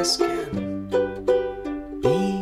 as can be.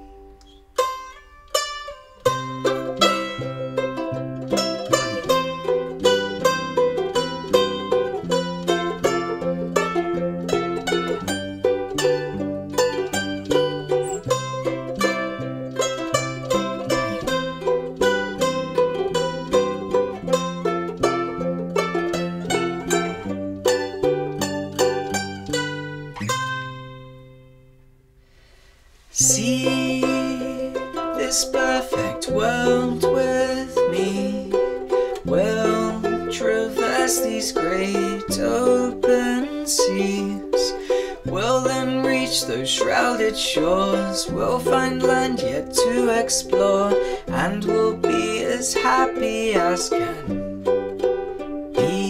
See this perfect world with me. We'll traverse these great open seas. We'll then reach those shrouded shores. We'll find land yet to explore, and we'll be as happy as can be.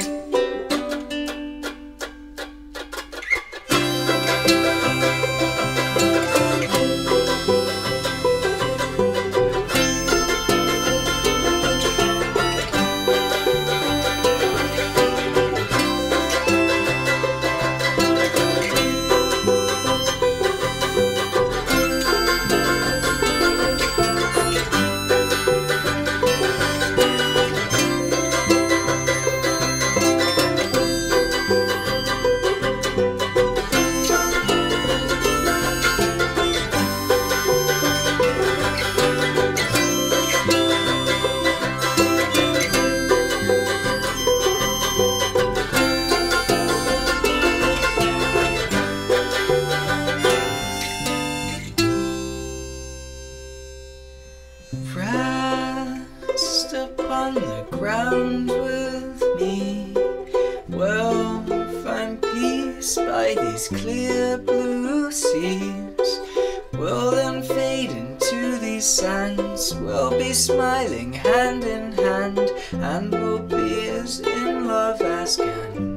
Rest upon the ground with me. We'll find peace by these clear blue seas. We'll then fade into these sands. We'll be smiling hand in hand, and we'll be as in love as can